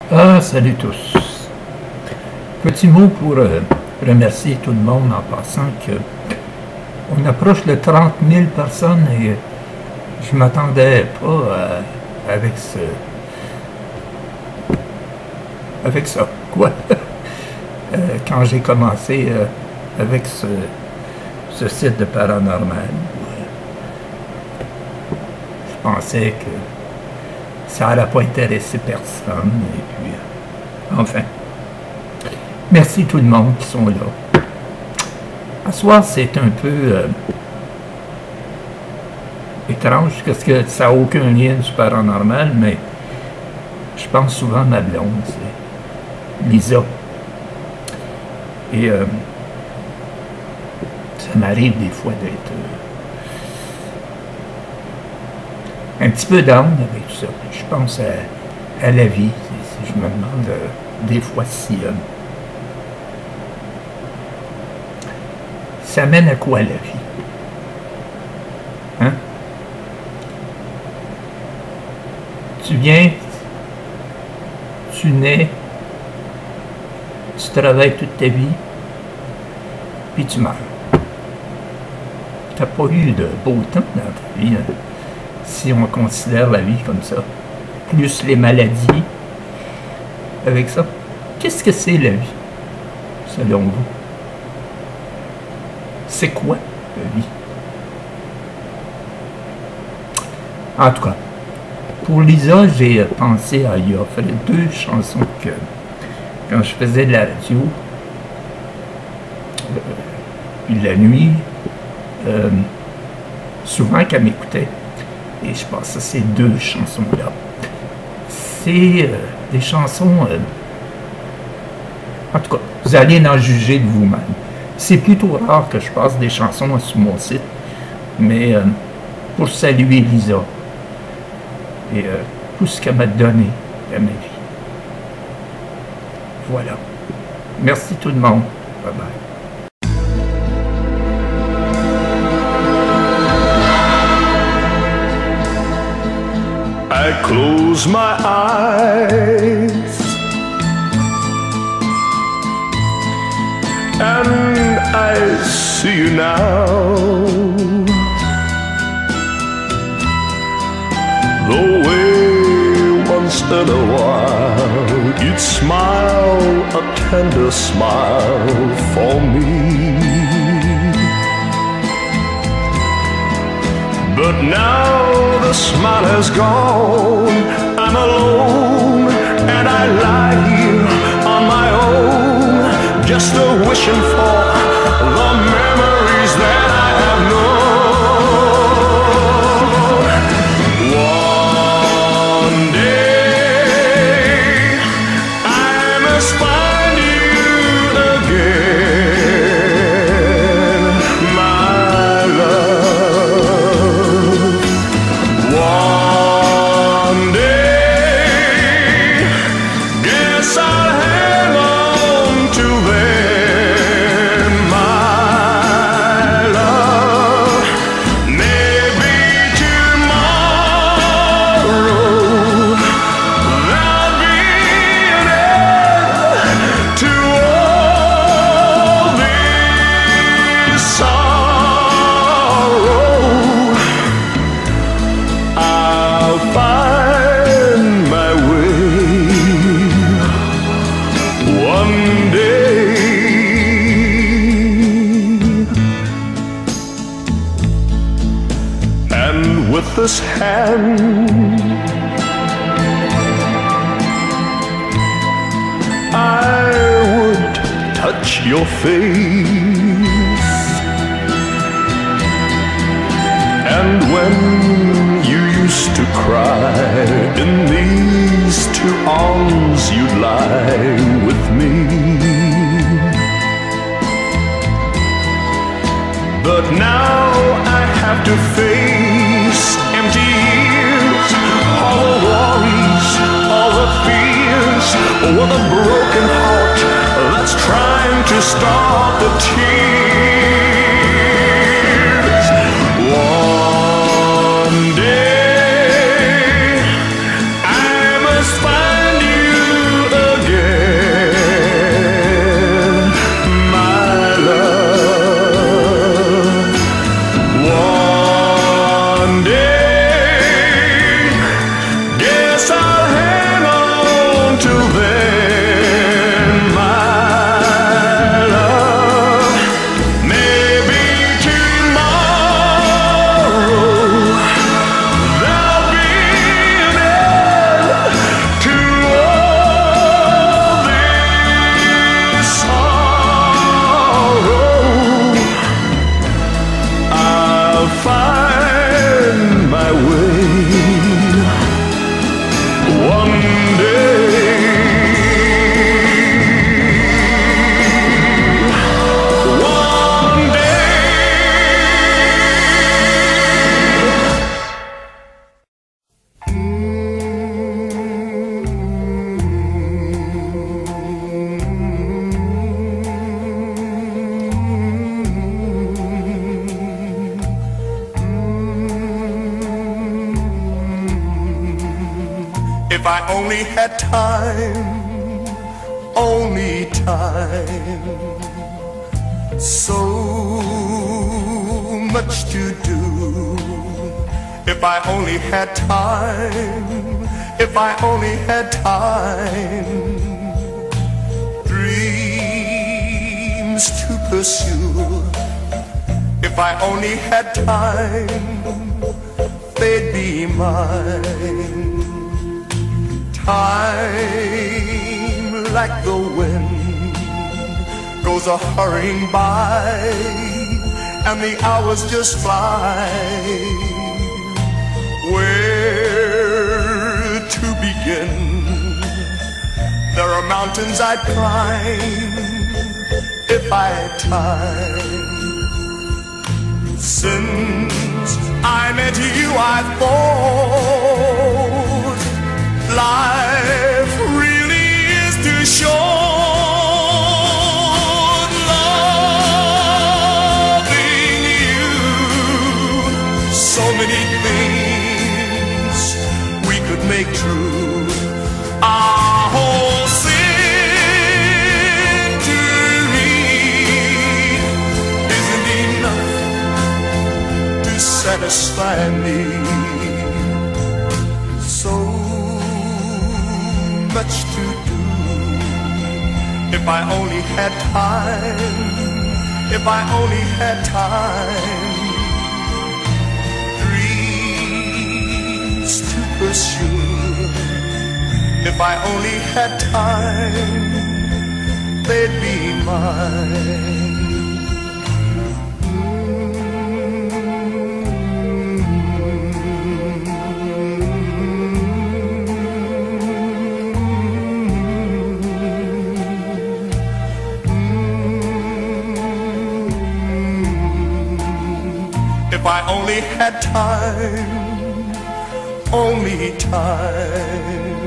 Ah, salut tous. Petit mot pour remercier tout le monde en passant que on approche de 30 000 personnes et je m'attendais pas avec ça. Quoi? Quand j'ai commencé avec ce site de paranormal, je pensais que ça n'allait pas intéresser personne. Et puis, enfin, merci tout le monde qui sont là. À soir, c'est un peu étrange parce que ça n'a aucun lien du paranormal, mais je pense souvent à ma blonde, c'est Lisa. Et ça m'arrive des fois d'être un petit peu down avec tout ça. Je pense à la vie. Je me demande des fois si ça mène à quoi la vie? Hein? Tu viens, tu nais, tu travailles toute ta vie, puis tu meurs. Tu n'as pas eu de beau temps dans ta vie, hein? Si on considère la vie comme ça, plus les maladies, avec ça, qu'est-ce que c'est la vie, selon vous? C'est quoi la vie? En tout cas, pour Lisa, j'ai pensé à y offrir 2 chansons que, quand je faisais de la radio, la nuit, souvent qu'elle m'écoutait. Et je pense à ces 2 chansons-là. C'est des chansons... en tout cas, vous allez en juger de vous-même. C'est plutôt rare que je passe des chansons sur mon site, mais pour saluer Lisa et tout ce qu'elle m'a donné dans ma vie. Voilà. Merci tout le monde. Bye bye. I close my eyes and I see you now. The way once in a while you'd smile a tender smile for me. But now the smile has gone, I'm alone, and I lie here on my own, just wishing for the memories that I have known. One day I must find you again, my love. One day, guess I'll hang on to them, my love. Maybe tomorrow there'll be an end to all this sorrow. I'll find my way one day, and with this hand I would touch your face, and when you used to cry, in these 2 arms you'd lie with me. But now I have to face empty years, all the worries, all the fears, with a broken heart that's trying to stop the tears. One day I must find you until then, my love, maybe tomorrow there'll be an end to all this sorrow. I'll find my way one day. One day. If I only had time, only time, so much to do. If I only had time, if I only had time, dreams to pursue. If I only had time, they'd be mine. Time, like the wind, goes a-hurrying by, and the hours just fly. Where to begin? There are mountains I'd climb if I had time. Since I met you, I've thought life really is too short. Loving you, so many things we could make true. Our whole century isn't enough to satisfy me. So much to do. If I only had time, if I only had time, dreams to pursue. If I only had time, they'd be mine. If I only had time, only time,